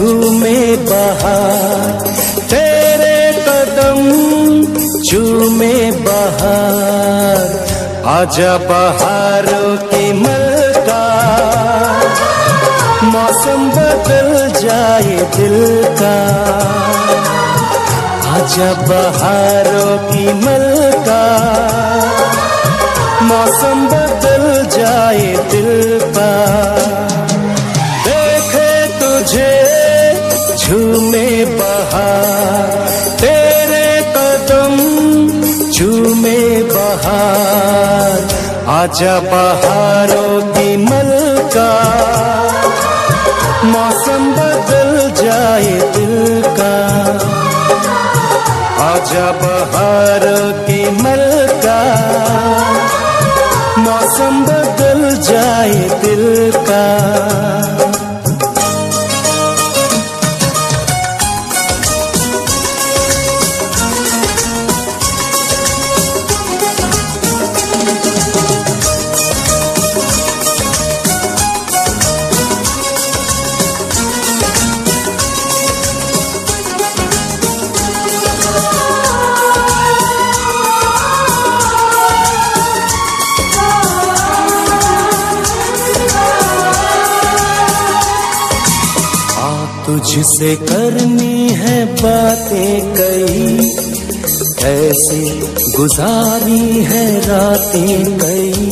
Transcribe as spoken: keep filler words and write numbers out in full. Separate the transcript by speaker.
Speaker 1: झूमे बहार, तेरे कदम झूमे बहार। आजा बहारों की मलका, मौसम बदल जाए दिल का। आजा बहारों की मलका, मौसम बदल जाए दिल का। देखे तुझे झूमे बहार, तेरे कदम झूमे बहार। आजा बहारों की मलका, मौसम बदल जाए दिल का। आजा बहारों की मलका, मौसम बदल जाए दिल का। तुझसे करनी है बातें कई, ऐसे गुजारी है रातें कई।